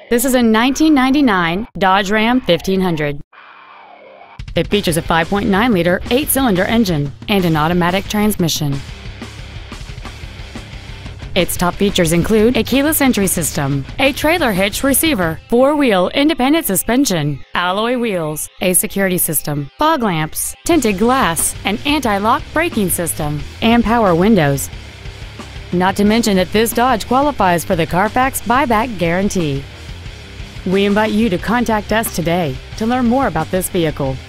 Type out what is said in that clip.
This is a 1999 Dodge Ram 1500. It features a 5.9-liter 8-cylinder engine and an automatic transmission. Its top features include a keyless entry system, a trailer hitch receiver, 4-wheel independent suspension, alloy wheels, a security system, fog lamps, tinted glass, an anti-lock braking system, and power windows. Not to mention that this Dodge qualifies for the Carfax buyback guarantee. We invite you to contact us today to learn more about this vehicle.